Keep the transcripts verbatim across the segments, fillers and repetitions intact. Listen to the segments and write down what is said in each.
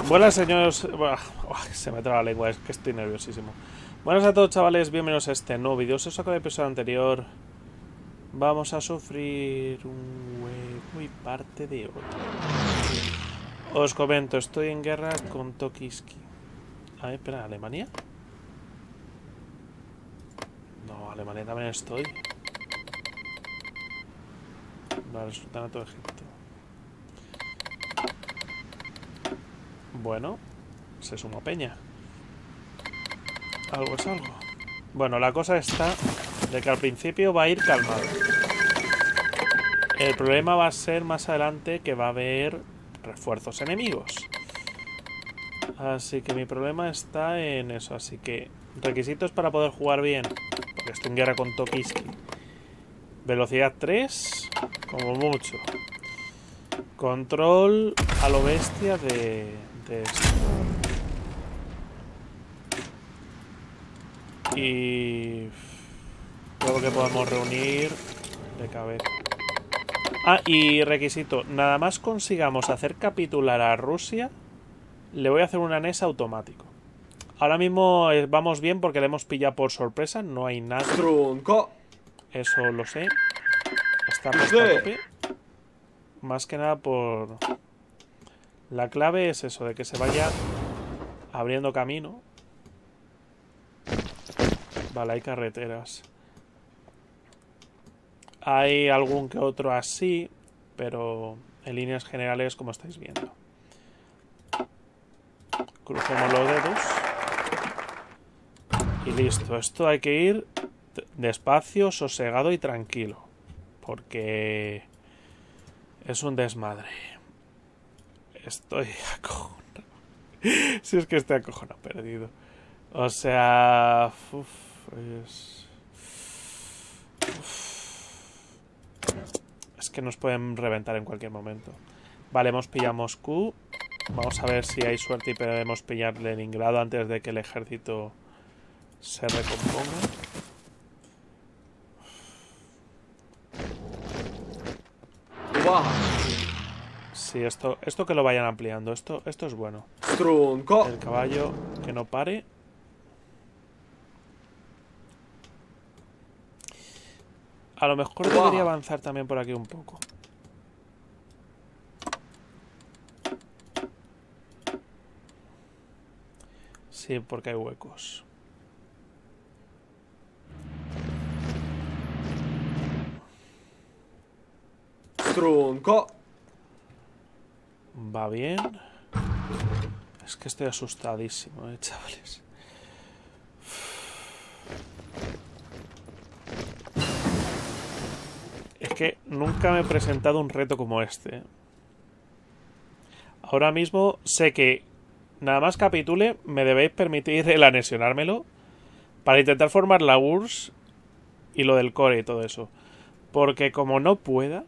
Buenas señores... Buah, se me traba la lengua, es que estoy nerviosísimo. Buenas a todos chavales, bienvenidos a este nuevo vídeo. Si os saco del episodio anterior, vamos a sufrir un huevo y parte de otro. Os comento, estoy en guerra con Tokiski. Ah, espera, ¿Alemania? No, Alemania también estoy. Vale, Sultanato de Egipto. Bueno, se sumó Peña. Algo es algo. Bueno, la cosa está de que al principio va a ir calmado. El problema va a ser más adelante que va a haber refuerzos enemigos. Así que mi problema está en eso. Así que requisitos para poder jugar bien. Porque estoy en guerra con Tokiski. Velocidad tres, como mucho. Control a lo bestia de, de esto. Y creo que podemos reunir de cabeza. Ah, y requisito, nada más consigamos hacer capitular a Rusia, le voy a hacer un anés automático. Ahora mismo vamos bien porque le hemos pillado por sorpresa, no hay nada. Eso lo sé. Está puesto a tope. Más que nada por... La clave es eso, de que se vaya abriendo camino. Vale, hay carreteras. Hay algún que otro así, pero en líneas generales, como estáis viendo. Crucemos los dedos. Y listo. Esto hay que ir despacio, sosegado y tranquilo. Porque es un desmadre. Estoy acojonado. Si es que estoy acojonado, perdido. O sea... Uf, es... Uf. Es que nos pueden reventar en cualquier momento. Vale, hemos pillado Moscú. Vamos a ver si hay suerte y podemos pillar Leningrado antes de que el ejército se recomponga. Wow. Sí, esto, esto que lo vayan ampliando. Esto, esto es bueno. El caballo que no pare. A lo mejor wow. debería avanzar también por aquí un poco. Sí, porque hay huecos. Trunco. Va bien. Es que estoy asustadísimo, eh, chavales. Es que nunca me he presentado un reto como este. Ahora mismo sé que nada más capitule me debéis permitir el anexionármelo para intentar formar la U R S S y lo del core y todo eso. Porque como no pueda...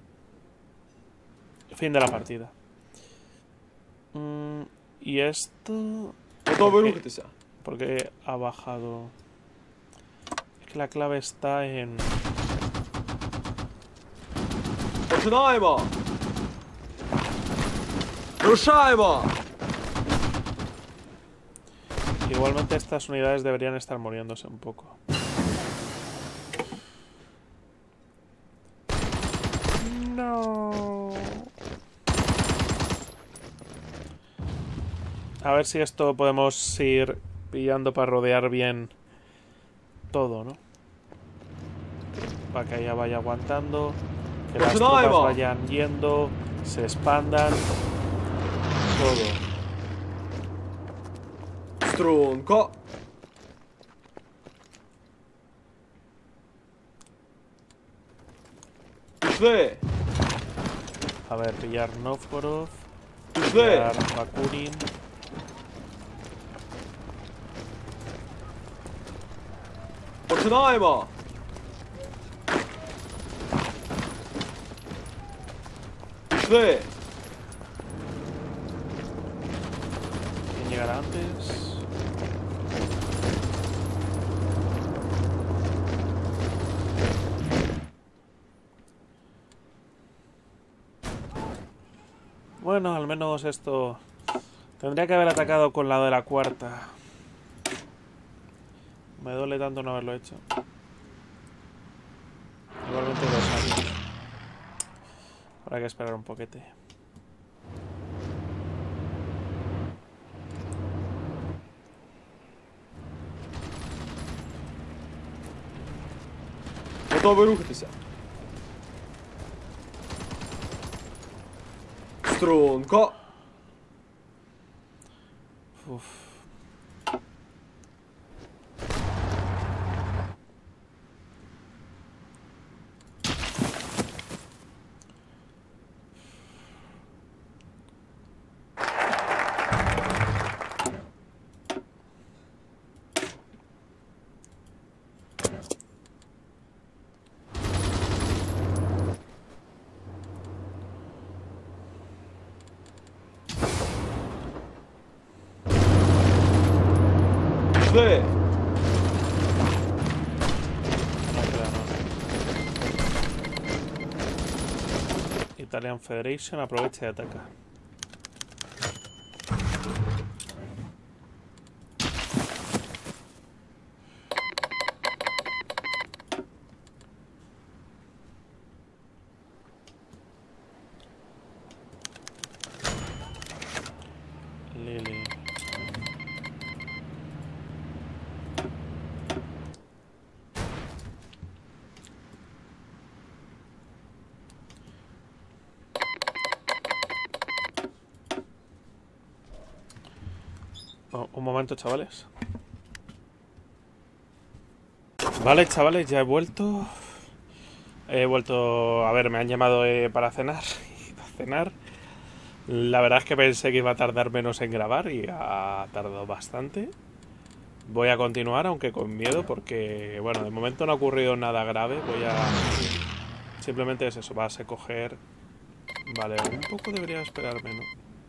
Fin de la partida. Mm, y esto... ¿Por qué? Porque ha bajado... Es que la clave está en... Igualmente estas unidades deberían estar muriéndose un poco. No. A ver si esto podemos ir pillando para rodear bien todo, ¿no? Para que ella vaya aguantando. Que las tropas vayan yendo, se expandan. Todo. Trunco. A ver, pillar Novgorod. Pillar Bakurin. ¿Quién llegará antes? Bueno, al menos esto Tendría que haber atacado con la de la cuarta. Me duele tanto no haberlo hecho. Igualmente dos años. Habrá que esperar un poquete. Готовы рухатися. Струнко. Uf. Пошли. No queda nada. Italian Federation aprovecha y ataca. Lily. Oh, un momento, chavales. Vale, chavales, ya he vuelto. He vuelto... A ver, me han llamado eh, para cenar. Y para cenar... La verdad es que pensé que iba a tardar menos en grabar y ha tardado bastante. Voy a continuar, aunque con miedo, porque, bueno, de momento no ha ocurrido nada grave. Voy a... Simplemente es eso, vas a coger... Vale, un poco debería esperarme, ¿no?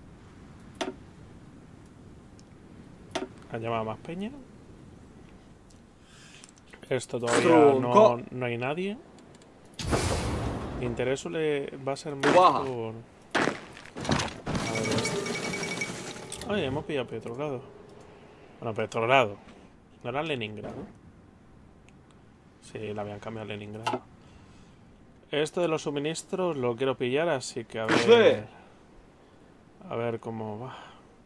Han llamado más peña. Esto todavía no, no hay nadie. Interés le va a ser muy por... A ver, esto. Oye, hemos pillado Petrogrado. Bueno, Petrogrado. ¿No era Leningrado? Sí, la habían cambiado a Leningrado. Esto de los suministros lo quiero pillar, así que a ver... A ver cómo va.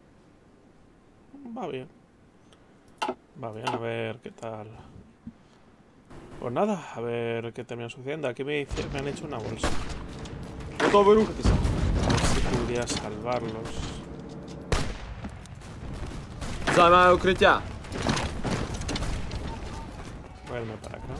Va bien. Va bien, a ver qué tal. Pues nada, a ver qué termina sucediendo. Aquí me, me han hecho una bolsa. Готовы рухатися. A ver si podría salvarlos. Займаю укриття. Voy a irme para acá.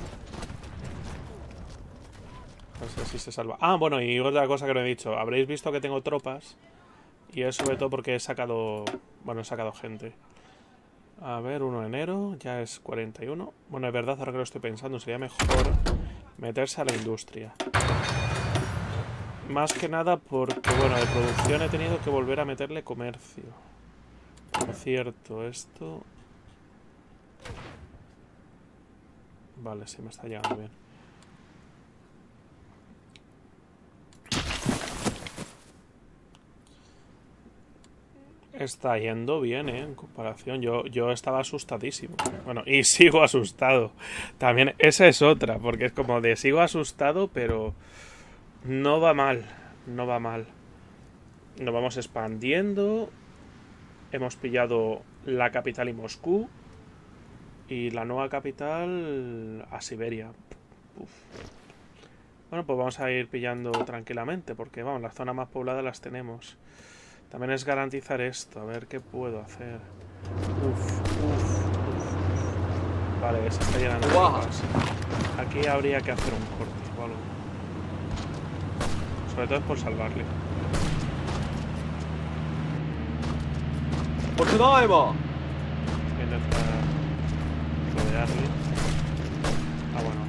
A ver si así se salva. Ah, bueno, y otra cosa que no he dicho. Habréis visto que tengo tropas. Y es sobre todo porque he sacado... Bueno, he sacado gente. A ver, uno de enero, ya es cuarenta y uno. Bueno, es verdad, ahora que lo estoy pensando, sería mejor meterse a la industria. Más que nada porque, bueno, de producción he tenido que volver a meterle comercio. Por cierto, esto... Vale, sí, me está llegando bien. Está yendo bien, ¿eh? En comparación. Yo, yo estaba asustadísimo. Bueno, y sigo asustado. También esa es otra, porque es como de sigo asustado, pero no va mal. No va mal. Nos vamos expandiendo. Hemos pillado la capital y Moscú. Y la nueva capital a Siberia. Uf. Bueno, pues vamos a ir pillando tranquilamente, porque vamos, las zonas más pobladas las tenemos. También es garantizar esto, a ver qué puedo hacer. Uf, uf, uf. Vale, se está llenando de tropas. Aquí habría que hacer un corte o algo. Sobre todo es por salvarle. Починаємо. Voy a intentar rodearle. Ah, bueno.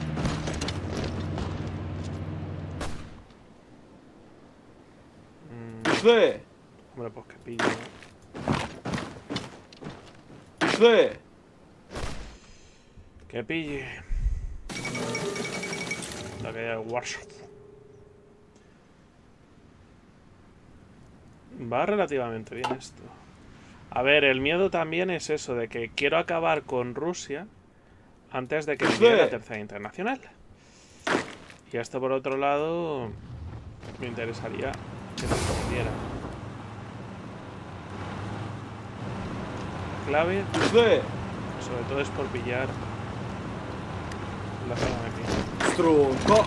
Mm, Пішли. hombre, pues que pillo. Пішли. Que pille. La que hay Warsaw. Va relativamente bien esto. A ver, el miedo también es eso, de que quiero acabar con Rusia antes de que llegue la tercera internacional. Y esto por otro lado me interesaría que se sucediera. Clave, Пішли! sobre todo es por pillar la zona de aquí. Струнко!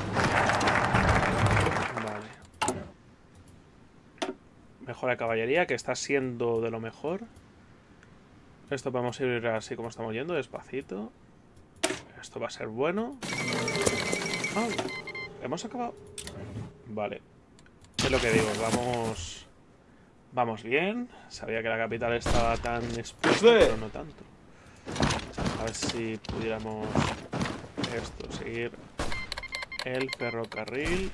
Vale. Mejora de caballería, que está siendo de lo mejor. Esto vamos a ir así como estamos yendo, despacito. Esto va a ser bueno. Ah, hemos acabado. Vale. Es lo que digo, vamos... Vamos bien. Sabía que la capital estaba tan expuesta, pero no tanto. A ver si pudiéramos... Esto, seguir el ferrocarril.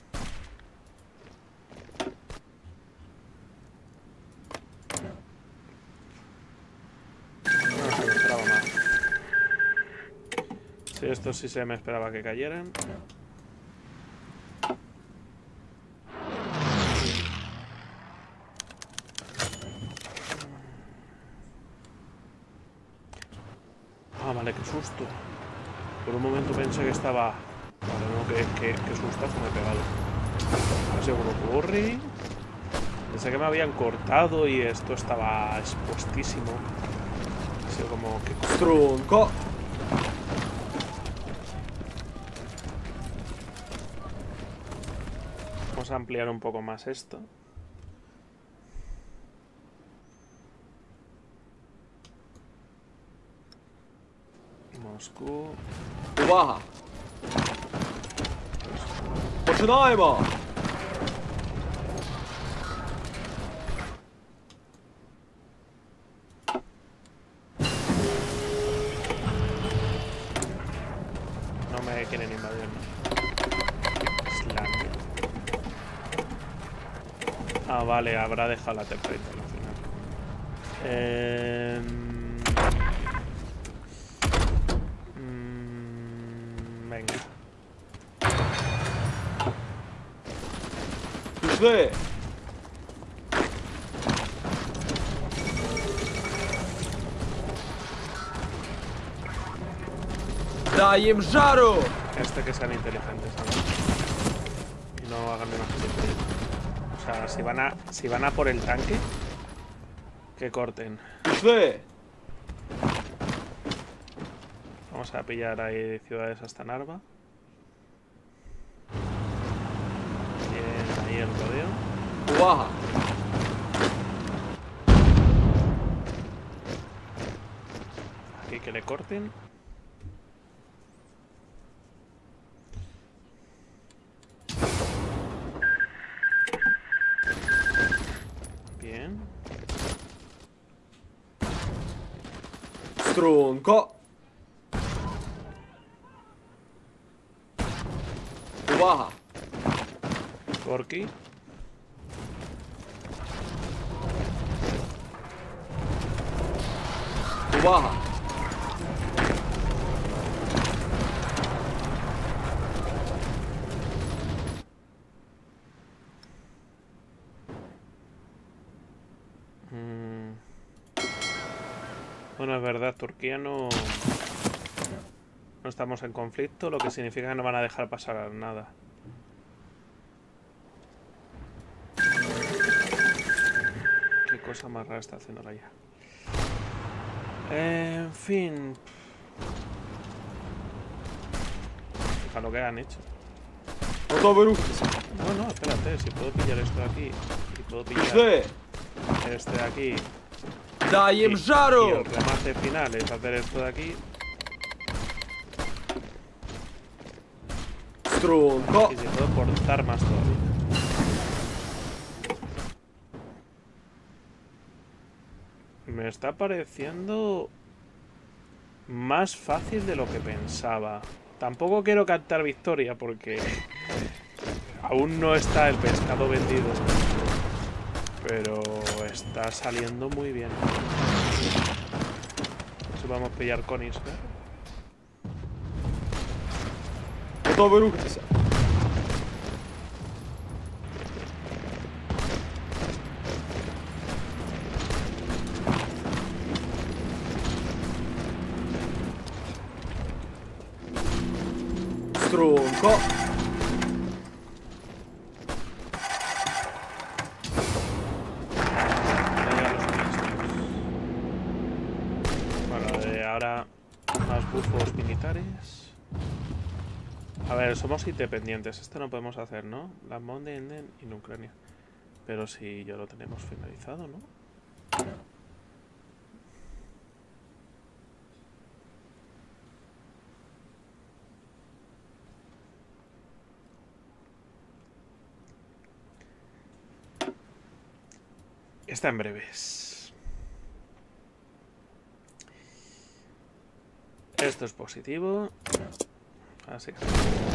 No se me esperaba más. Sí, esto sí se me esperaba que cayeran. Ah, vale, qué susto. Por un momento pensé que estaba... Vale, no, que, que, que sustazo me he pegado. No sé cómo ocurre. Pensé que me habían cortado y esto estaba expuestísimo. Ha sido como que... Струнко! Vamos a ampliar un poco más esto. Moscú. Увага! Починаємо! No me quieren invadir. Islandia. Ah, vale, habrá dejado la tercera internacional. Eh... mm, venga. Пішли! Дай їм жару! Este que sean inteligentes, ¿sabes? Y no hagan una gilipollez. O sea, si van a si van a por el tanque, que corten. Пішли! Vamos a pillar ahí ciudades hasta Narva. Bien, ahí el rodeo. Увага! Aquí que le corten. Bien. Струнко! Увага! Gorky. Увага! Mm. Bueno, es verdad, Turquía no... No estamos en conflicto, lo que significa que no van a dejar pasar nada. Qué cosa más rara está haciendo la I A. Eh, en fin... Fija lo que han hecho. Готовий рухатися! No, no, espérate, si puedo pillar esto de aquí y puedo pillar Пішли! este de aquí Дай y, їм y жару! el remate final es hacer esto de aquí Струнко! y si puedo cortar más todavía. Me está pareciendo más fácil de lo que pensaba. Tampoco quiero cantar victoria porque aún no está el pescado vendido. Pero está saliendo muy bien. Si vamos a pillar Königsberg. Готовий рухатися! Strunco. Bueno, de ahora más bufos militares. A ver, somos independientes. Esto no podemos hacer, ¿no? La Monden en Ucrania. Pero si ya lo tenemos finalizado, ¿no? Está en breves. Esto es positivo. Así que...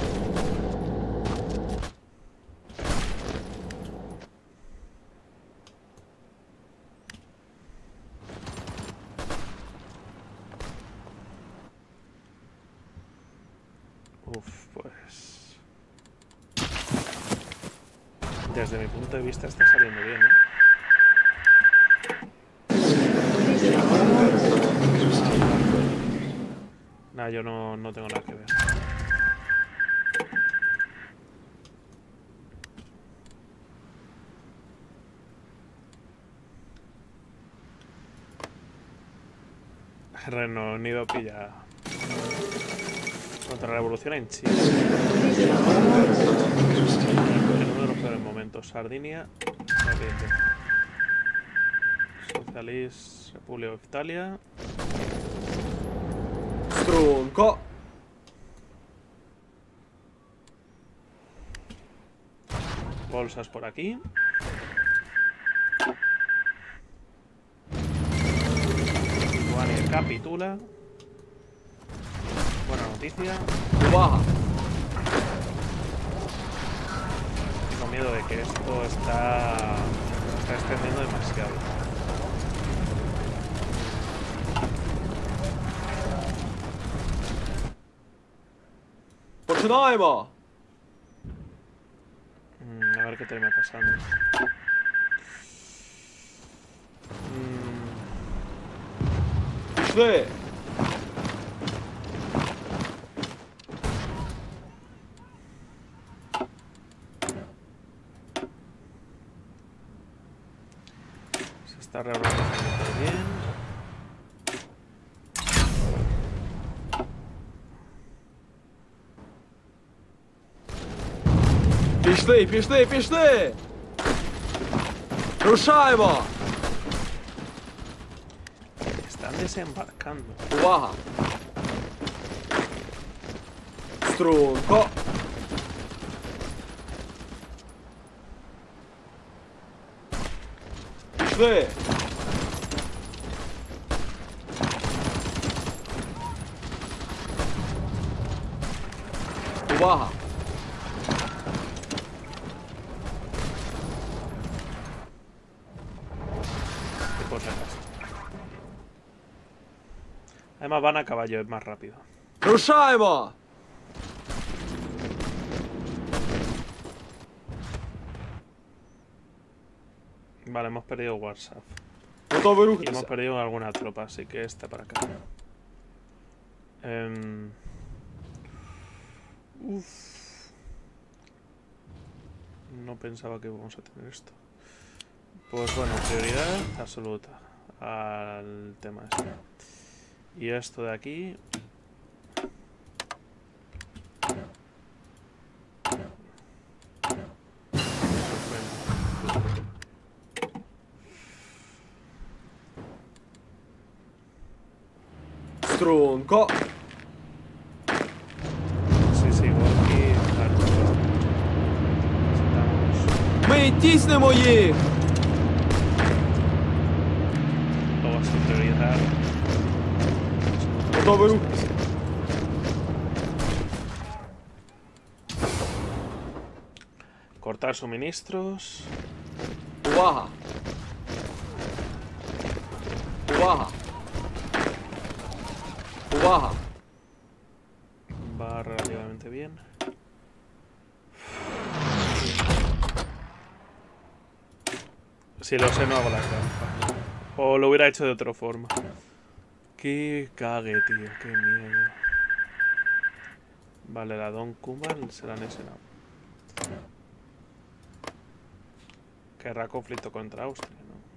Uf, pues... Desde mi punto de vista está saliendo bien, ¿eh? Nah, yo no, no tengo nada que ver. Reino Unido pilla contrarrevolución en Chile. En uno de los peores momentos. Sardinia, Socialist Republic of Italia. Strunco. Bolsas por aquí. Lituania capitula. Buena noticia. Baja. Tengo miedo de que esto está, está extendiendo demasiado. Починаємо. Mm, a ver qué termina pasando. Mm, Пішли. se está reorganizando todo bien. Пішли, пішли, пішли. Рушаємо. Están desembarcando. Увага. Струнко. Пішли. Увага. Que por si acaso. Además van a caballo, es más rápido. Рушаємо. Vale, hemos perdido WhatsApp. Готові Y hemos рухатися. perdido alguna tropa, así que esta para acá. Em, Uf. No pensaba que íbamos a tener esto. Pues bueno, prioridad absoluta al tema este. Y esto de aquí. Струнко. Sí, sí, igual aquí. Claro, necesitamos Ми тіснемо їх. luego sin prioridad. Готові рухатися. Cortar suministros. Увага. Увага. Увага. Va relativamente bien. Si lo sé, no hago la trampa. O lo hubiera hecho de otra forma. Qué cague, tío. Qué miedo. Vale, la Don Kumal se la han enseñado. Querrá conflicto contra Austria,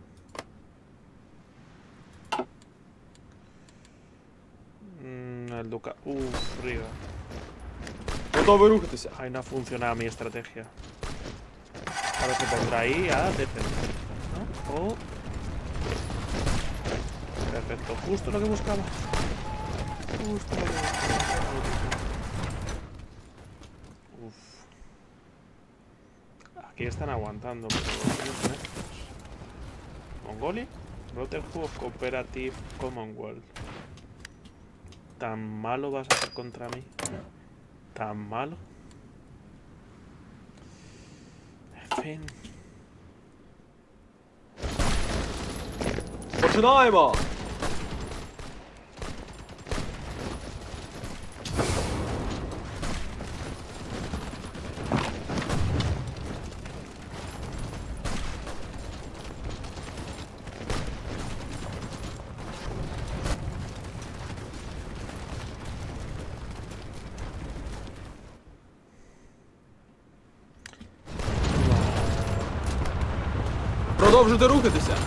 ¿no? Mm, el duca... Uff, Riga. Готовы рухатися. Ahí no ha funcionado mi estrategia. Ahora se pondrá ahí a defender, ¿no? Oh. Perfecto, justo lo que buscaba. Justo lo que buscaba. Uf. Aquí están aguantando, pero no son estos. Mongolia, Brotherhood of Cooperative Commonwealth. ¿Tan malo vas a hacer contra mí? ¿Tan malo? En fin. Починаємо! Продовжуйте рухатися.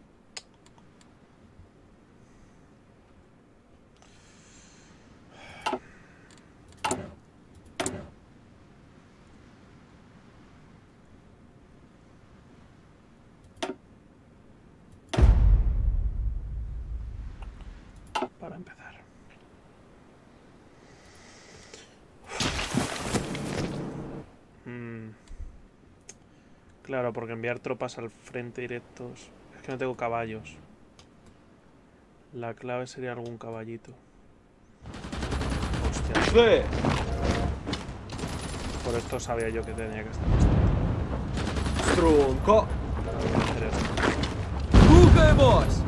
Para empezar. Hmm. Claro, porque enviar tropas al frente directos... Es que no tengo caballos. La clave sería algún caballito. Hostia. Пішли! Por esto sabía yo que tenía que estar. Струнко! Voy a hacer esto. Рухаємось!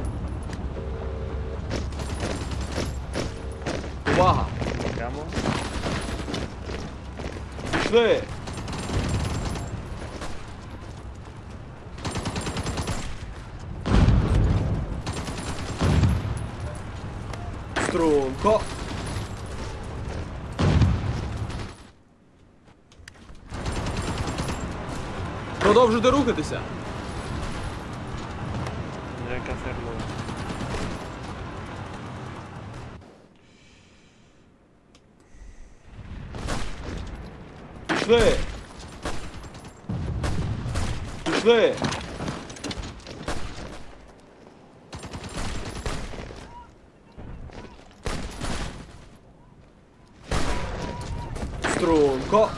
Увага! Bloqueamos. Пішли! Струнко! Продовжуйте рухатися. Tendría que hacerlo. Пішли! Пішли! Струнко!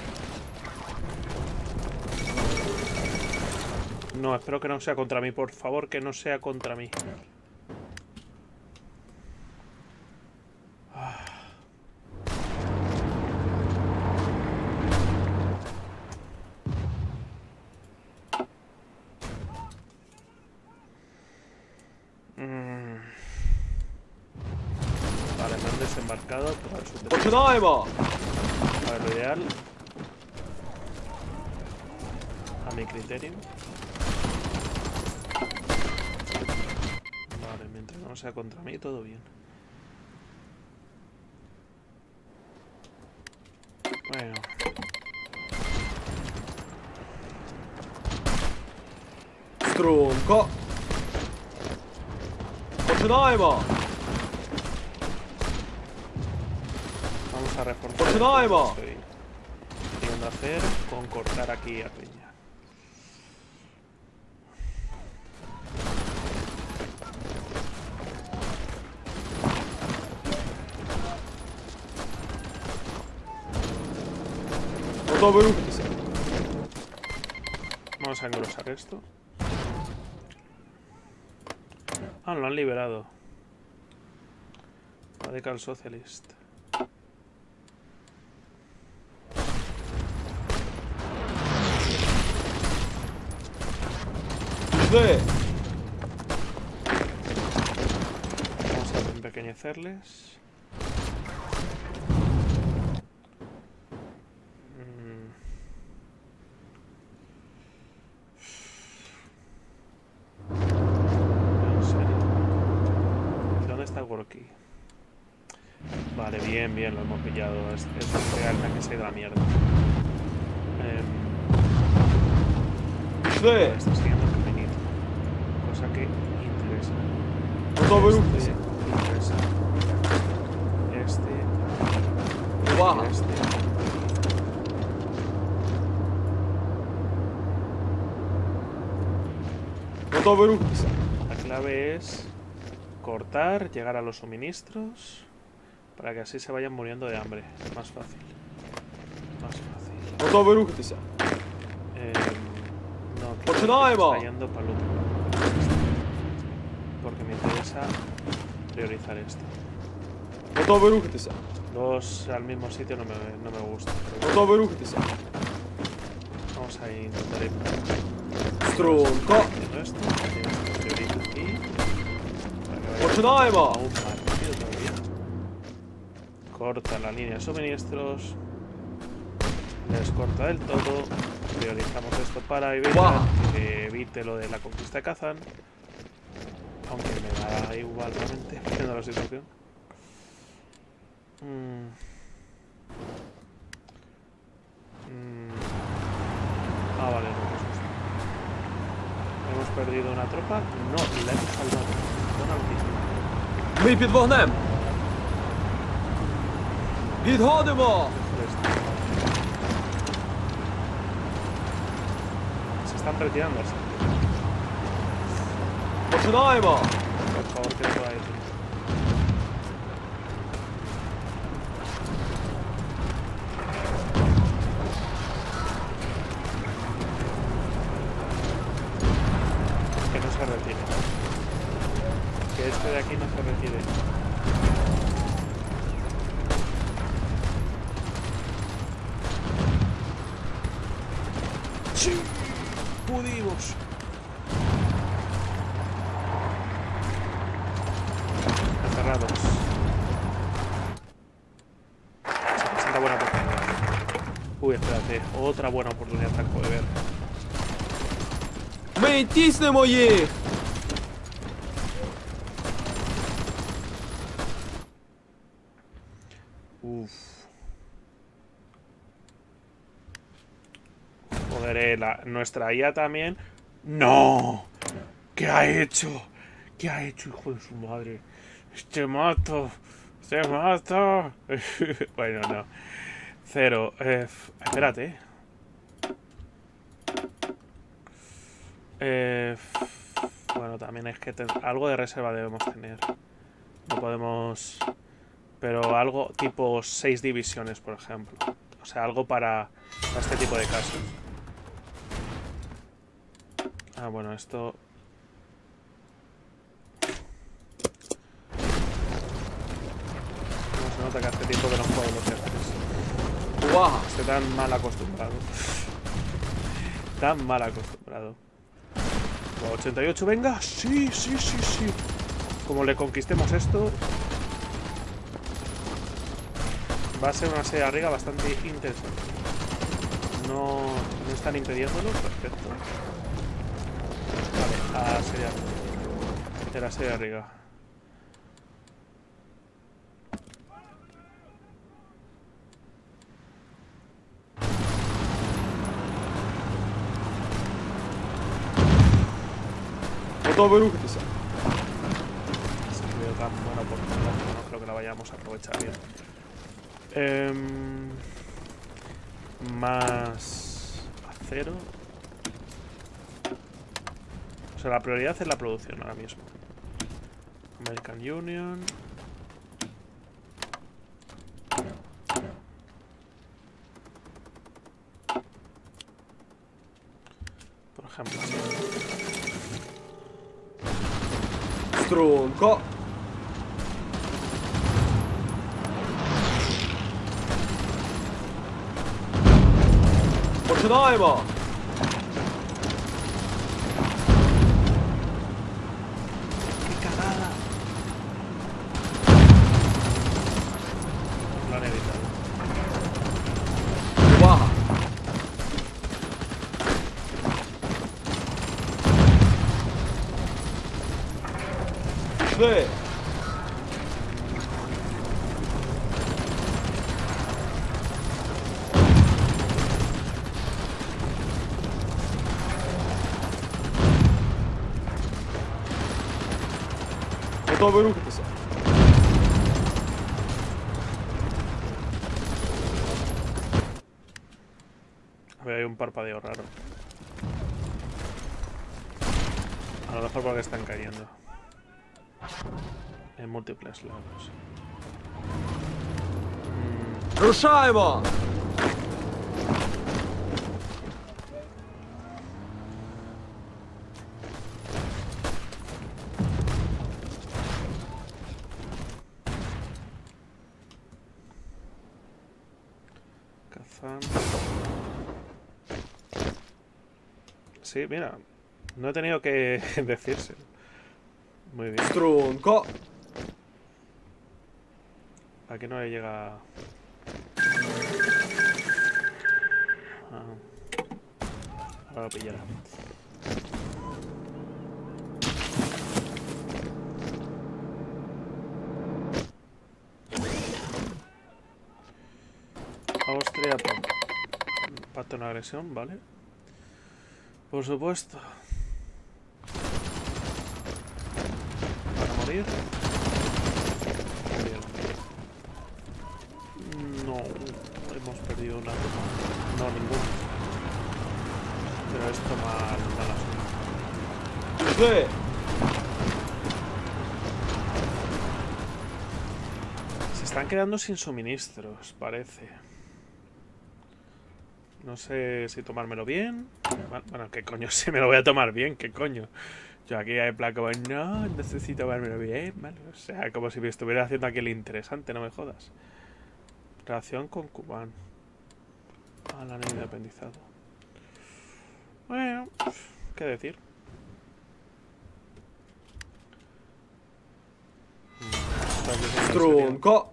No, espero que no sea contra mí, por favor, que no sea contra mí. Ah. Mm. Vale, me han desembarcado, pero al sur de... Починаємо! A ver, lo ideal, a mi criterio. Vale, mientras no sea contra mí, todo bien. Bueno. Струнко! Починаємо! Vamos a reforzar Починаємо! lo que estoy queriendo hacer con cortar aquí a Peña. Готові рухатися. Vamos a engrosar esto. Ah, lo han liberado. Radical Socialist. Пішли! Vamos a empequeñecerles. Mm. En serio. ¿Dónde está Gorky? Vale, bien, bien, lo hemos pillado. Es, es realmente que se ha ido a la mierda. Eh, Sí. está siguiendo el caminito. Cosa que interesa. Готовы Este рухаться. interesa. Este. Увага. y Este. Готовы рухаться. La clave es cortar, llegar a los suministros para que así se vayan muriendo de hambre. Más fácil. Más fácil. Готовы рухаться. Eh, no, que Continuemos. está yendo para el otro lado. Porque me interesa priorizar esto. Готовы рухаться. Dos al mismo sitio no me, no me gusta. Готовы рухаться. Vamos a intentar ir Струнко. haciendo esto. Esto prioriza aquí. Para que vaya Починаємо. aún más rápido todavía. Corta la línea de suministros. Les corta del todo. Priorizamos esto para evitar Guau. que evite lo de la conquista de Kazán. Aunque me da igual realmente, viendo la situación. Mm. Mm. Ah, vale, no, pues esto. Hemos perdido una tropa. No, la hemos salvado. Buena noticia. Ми під вогнем. Відходимо. Esto. Se están retirando. Починаємо. Por favor, que no pueda ir. Que no se retire. Que este de aquí no se retire. ¡Sí! ¡Pudimos! Encerrados. Se presenta buena oportunidad. Uy, espérate. Otra buena oportunidad que acabo de ver. Ми тіснемо їх. Uf. Joder, eh, la, nuestra I A también. ¡No! ¿Qué ha hecho? ¿Qué ha hecho, hijo de su madre? ¡Te mato! ¡Te mato! Bueno, no. Cero. Eh, espérate. Eh, bueno, también es que ten, algo de reserva debemos tener. No podemos... Pero algo tipo seis divisiones, por ejemplo. O sea, algo para, para este tipo de casos. Ah, bueno, esto... No se nota que hace tiempo que no juego los jefes. Увага. Estoy tan mal acostumbrado. Tan mal acostumbrado. ochenta y ocho, venga. Sí, sí, sí, sí. Como le conquistemos esto... Va a ser una serie de Riga bastante interesante. No, no están impidiéndolo, perfecto. Vale, a serie de Riga. Era serie de Riga. Готові рухатися. Se me dio tan buena oportunidad que no creo que la vayamos a aprovechar bien. Em, más acero. O sea, la prioridad es la producción ahora mismo. American Union. Por ejemplo. Струнко. Починаємо. ¡Qué cagada! Lo han evitado. Увага. Пішли. Готовы рухаться. A ver, hay un parpadeo raro. A lo mejor porque están cayendo. En múltiples lados. Рушаемо! Cazan. Sí, mira. No he tenido que decírselo. Muy bien. Струнко! Aquí no le llega... Ah. Ahora lo pillará. Austria, pacto en agresión, ¿vale? Por supuesto. ¿Para morir? Bien. No, hemos perdido una. No, ninguna. Pero esto mal, mal asunto. Sí. Se están quedando sin suministros, parece. No sé si tomármelo bien. Bueno, ¿qué coño? Si me lo voy a tomar bien, ¿qué coño? Yo aquí hay plan como, no, necesito tomármelo bien, ¿vale? O sea, como si me estuviera haciendo aquí el interesante, no me jodas. Relación con Cubán. Ah, la han independizado. Bueno, ¿qué decir? Струнко!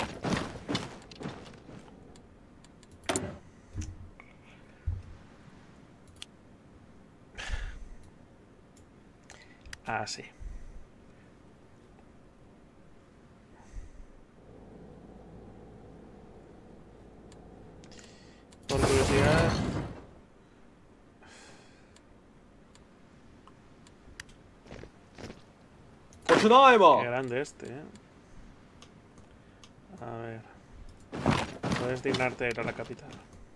Ah, sí. Por curiosidad... Начинаемо! Qué grande este, ¿eh? A ver... Puedes dignarte a ir a la capital.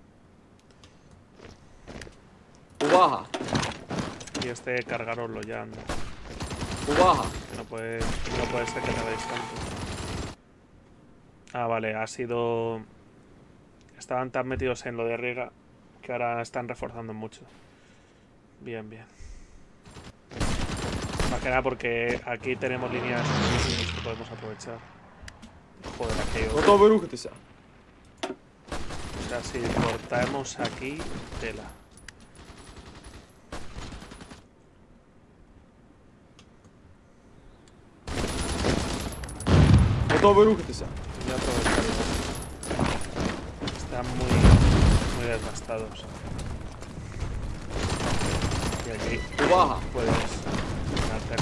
Увага! Y este cargaroslo ya anda. Увага! Que no puede, no puede ser que te hagáis tanto. Ah, vale, ha sido... Estaban tan metidos en lo de Riga que ahora están reforzando mucho. Bien, bien. Más que nada porque aquí tenemos líneas que podemos aprovechar. Joder, aquello. Готовы рухаться. O sea, si cortamos aquí, tela. Готовы рухаться. Voy a aprovechar igual. Están muy, muy desgastados. Y aquí Увага! puedes hacer.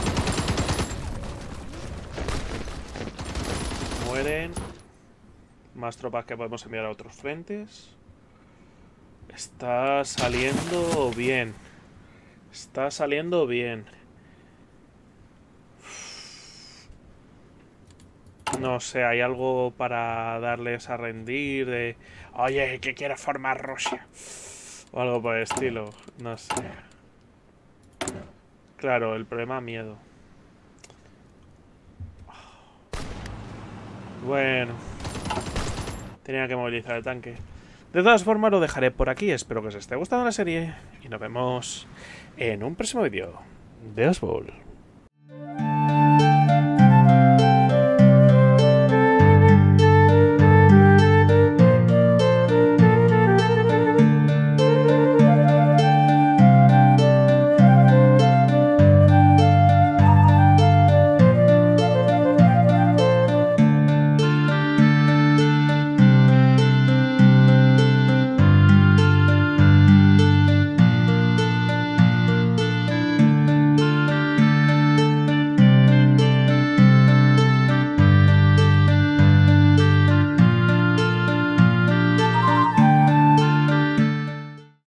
Mueren. Más tropas que podemos enviar a otros frentes. Está saliendo bien. Está saliendo bien. No sé, hay algo para darles a rendir de... Oye, que quiere formar Rusia. O algo por el estilo. No sé. Claro, el problema miedo. Bueno. Tenía que movilizar el tanque. De todas formas lo dejaré por aquí. Espero que os esté gustando la serie. Y nos vemos en un próximo vídeo de Oswald.